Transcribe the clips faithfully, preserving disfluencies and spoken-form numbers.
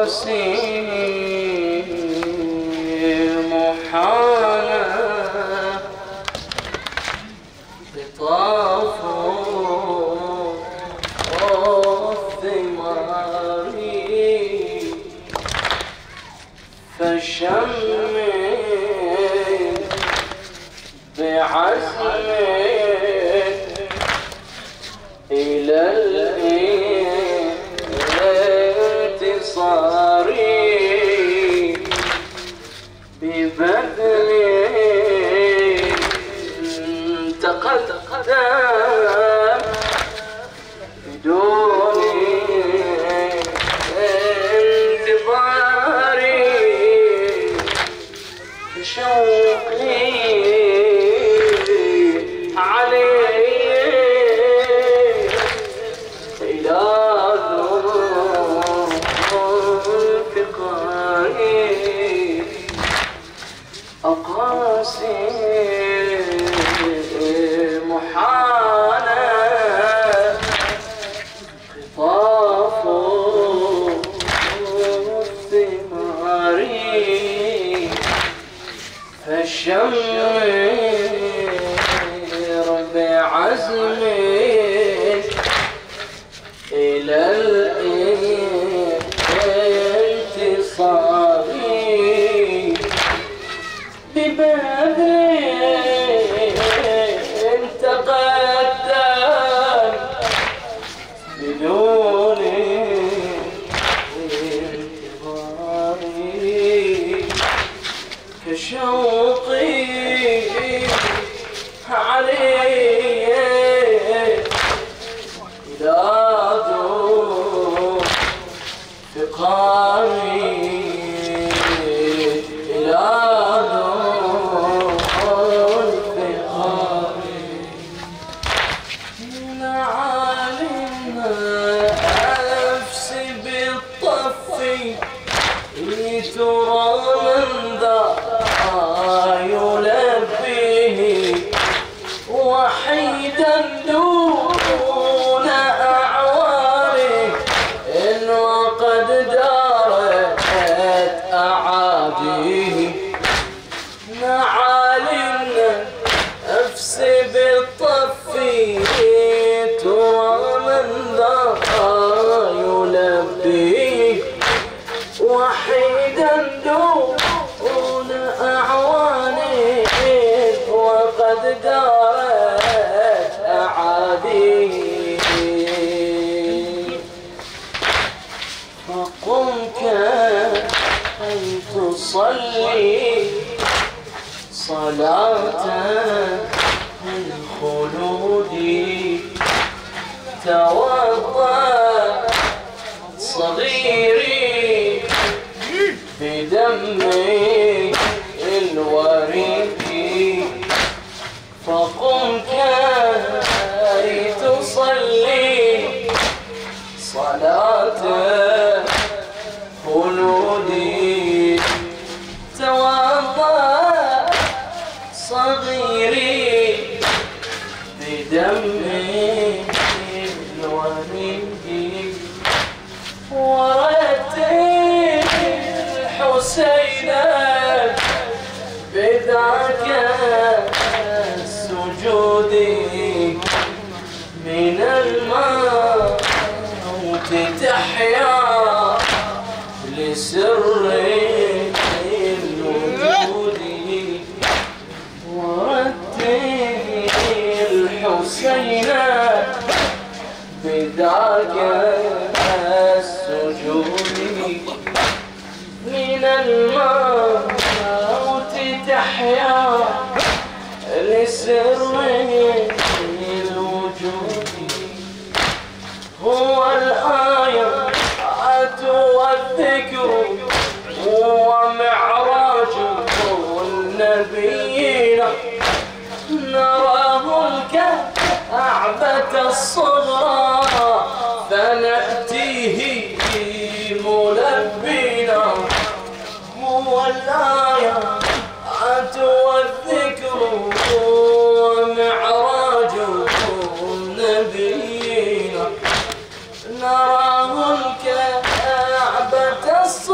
أقاسي محالة بطاف الثمار فشمت بعزم إلى الانتصار ببذل تقدم بدون انتظار شوقي أقاسي محالة خطاف الثمار فالشمر بعزم إلى الانتصار ببذل تقدم بدون انتظار كشوقي عليه إلى ذو فقاري ترى من ذا يلبيه وحيدا دون أعواره إن وقد دارت أعاديه نعالي النفس بالطف ترى من ذا يلبيه وحيدا دون أعوانه وقد دارت أعاديه فقم كي تصلي صلاة الخلود توضأ صغيري بدمك الوريد فقم كي تصلي صلاة خلودي توضأ صغيري بدمك الوريد ورتل حسينا بذاك السجود من الموت تحيا لسر الوجود ورتل حسينا بذاك السجود من الموت تحيا لسر الوجود هو الآية والذكر هو معراج النبيين نراه الكعبة الصغرى فنأتيه ملبينا هو الآية والذكر ومعراج النبيين نراه الكعبة الصغرى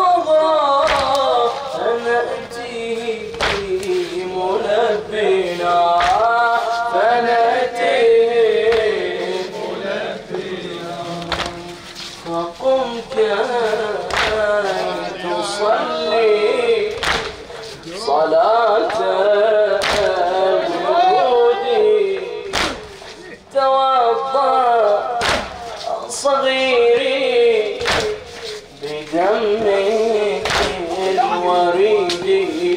فقم كي تصلي صلاة الوجود توضأ صغيري بدم الوريد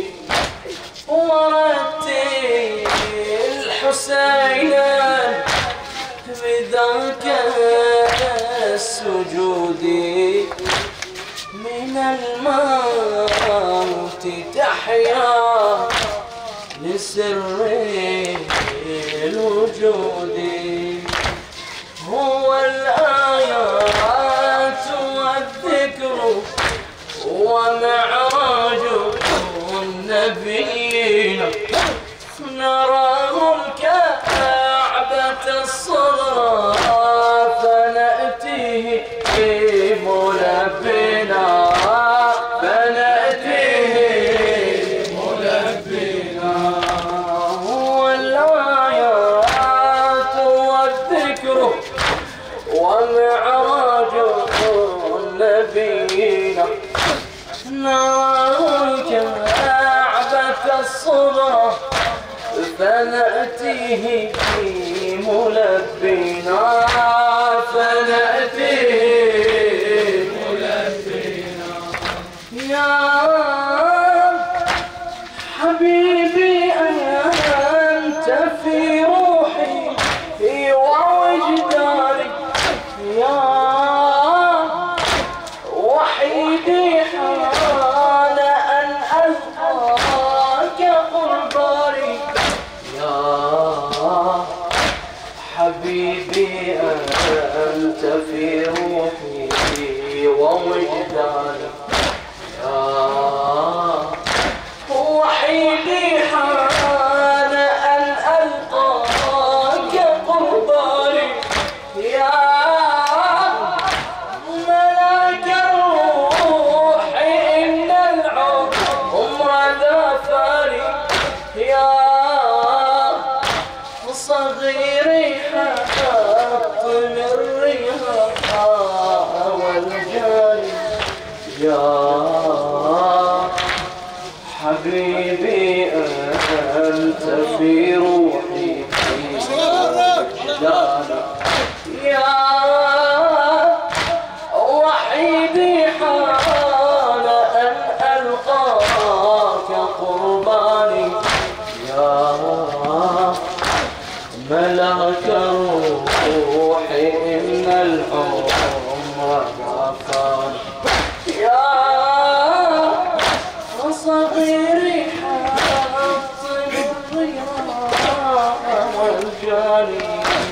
ورتل الحسين بذاك السجود من الموت تحيا لسر الوجود هو الآيات والذكر ومعراج النبيين نراه الكعبة الصغرى فنأتيه ملبنا فنأتيه ملبنا هو الآيات والذكر ومعراج النبيين نراه الكعبة الصغرى فنأتيه ملبنا فنأتيه ملبنا يا حبيبي أنت في روحي ووجداني يا وحيدي حال أن ألقاك قرباني يا حبيبي أنت في روحي ووجداني يا وحيدي حال أن ألقاك قرباني يا ملاك الروح إن العمر ذافني يا صغيري حاطم الرياح والجاري يا حبيبي أنت في روحي يا وحيدي حال أن ألقاك قرباني يا ملاك الروح إن العمر غفاني يا صغيري حاطم الرياح والجاني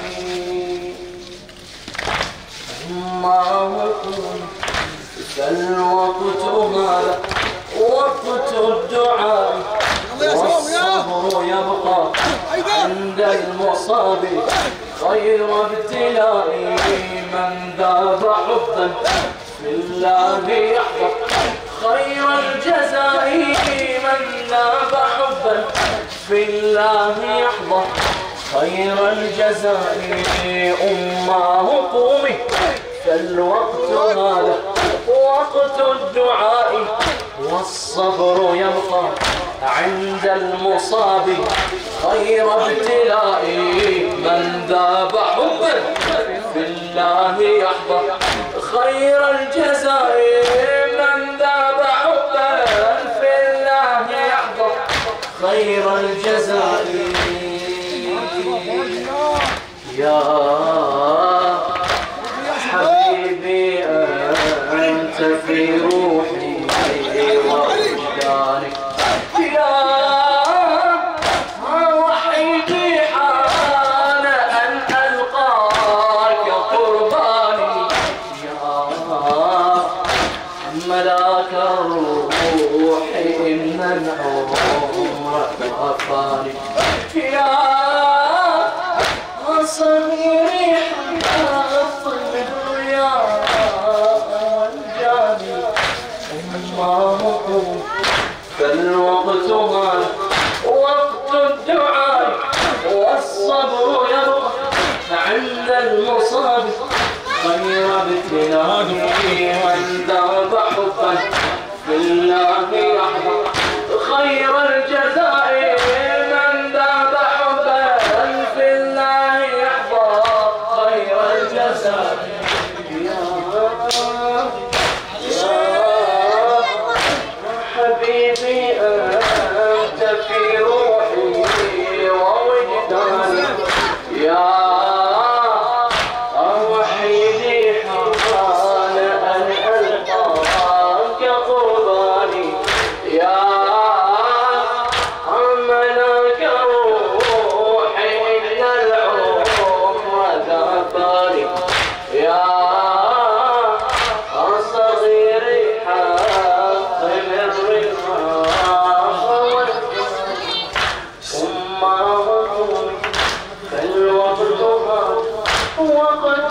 ما هكون فالوقت هذا وقت الدعاء والصبر يبقى عند المصاب خير ابتلائي من ذاب حبا في الله يحظى خير الجزاء من ذاب حبا في الله يحظى خير الجزاء أماه قومي فالوقت هذا وقت الدعاء والصبر يبقى عند المصاب خير ابتلائي من ذاب حبا في الله يحظى خير الجزاء من ذاب حبا في الله يحظى خير الجزاء يا حبيبي أنت في روحي ووجداني يا وحيدي حال أن ألقاك قرباني يا ملاك الروح إن العمر غفاني يا صغيري حاطم الرياح والجاني الله فالوقت هذا وقت الدعاء والصبر يبقى عند المصاب خير ثابت إلهي من ذاب حبا بالله يحظى خير الجزاء من ذاب حبا بالله يحظى خير الجزاء حبيبي أنت في روحي ووجداني يا وحيدي حران أن ألقاك قرباني يا ملاك روحي إن العمر ذهباني يا صغيري حق من ثم فالوقت وقت